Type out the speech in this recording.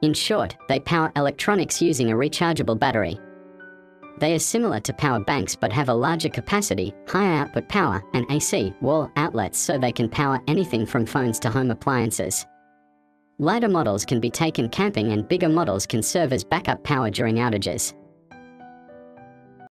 In short, they power electronics using a rechargeable battery. They are similar to power banks but have a larger capacity, higher output power, and AC wall outlets so they can power anything from phones to home appliances. Lighter models can be taken camping and bigger models can serve as backup power during outages.